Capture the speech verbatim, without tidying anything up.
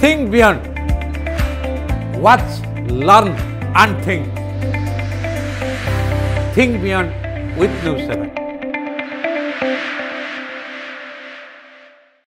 Think beyond. Watch, learn and think. Think beyond with News seven.